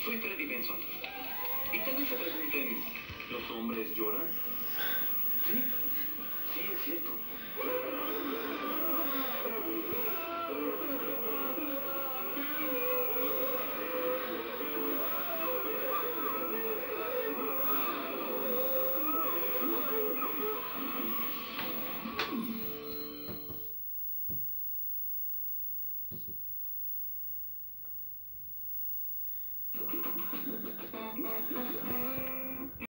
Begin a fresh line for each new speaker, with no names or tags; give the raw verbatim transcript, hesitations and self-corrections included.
Soy Freddy Benson. Y tal vez se pregunten, ¿los hombres lloran? Sí, sí es cierto.